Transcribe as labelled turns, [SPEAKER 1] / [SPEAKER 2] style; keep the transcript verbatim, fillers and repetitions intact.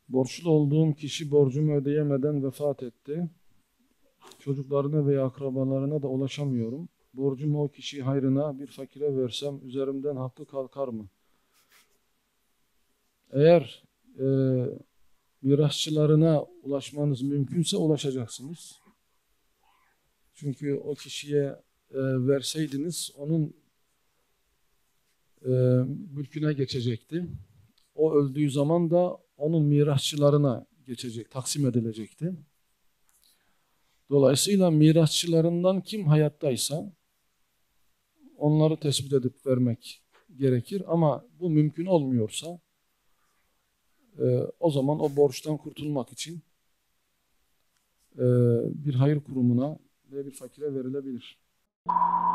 [SPEAKER 1] Borçlu olduğum kişi borcumu ödeyemeden vefat etti. Çocuklarına veya akrabalarına da ulaşamıyorum. Borcumu o kişi hayrına bir fakire versem üzerimden hakkı kalkar mı? Eğer e, mirasçılarına ulaşmanız mümkünse ulaşacaksınız. Çünkü o kişiye e, verseydiniz onun e, mülküne geçecekti. O öldüğü zaman da onun mirasçılarına geçecek, taksim edilecekti. Dolayısıyla mirasçılarından kim hayattaysa onları tespit edip vermek gerekir. Ama bu mümkün olmuyorsa e, o zaman o borçtan kurtulmak için e, bir hayır kurumuna ve bir fakire verilebilir.